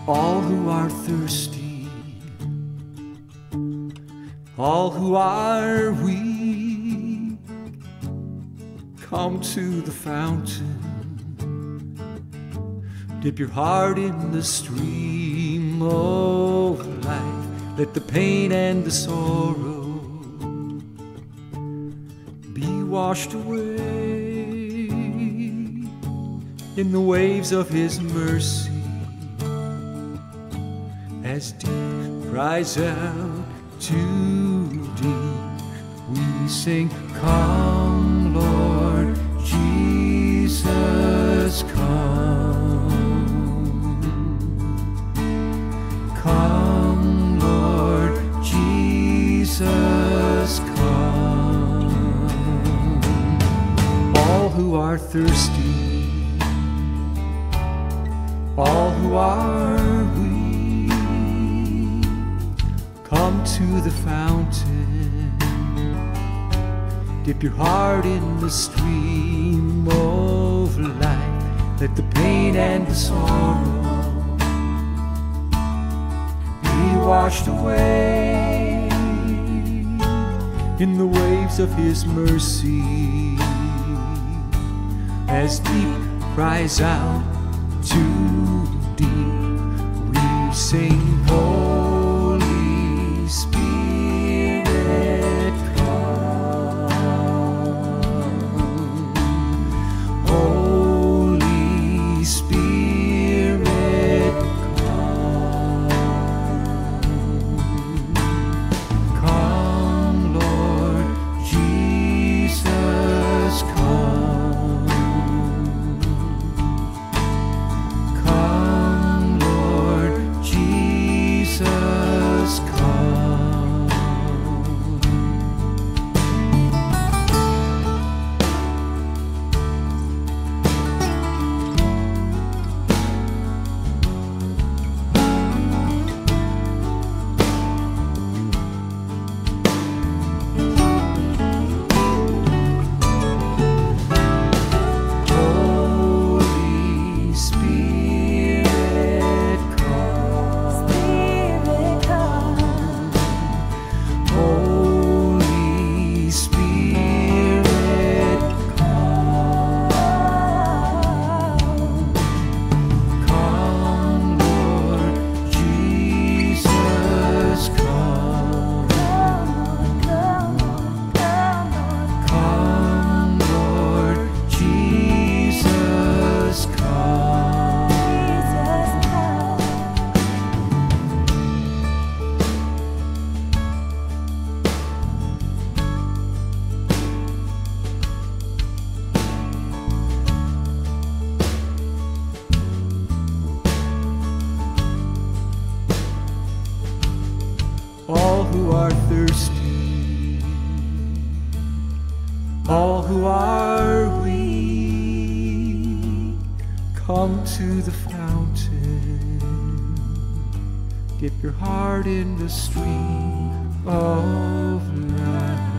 all who are thirsty, all who are weak, come to the fountain. Dip your heart in the stream of life. Let the pain and the sorrow be washed away in the waves of His mercy. As deep cries out to deep, we sing, "Come, Lord Jesus, come. Come, Lord Jesus, come." All who are thirsty, all who are weak, come to the fountain. Dip your heart in the stream of life. Let the pain and the sorrow be washed away in the waves of His mercy. As deep cries out to deep, we sing, "Holy Spirit, come. Holy Spirit, come. Come, Lord Jesus, come. Come, Lord Jesus, come." Holy Spirit, come. Holy Spirit, come. Come, Lord Jesus, come. Come, Lord Jesus, come. All who are thirsty, all who are weak, come to the fountain. Dip your heart in the stream of life.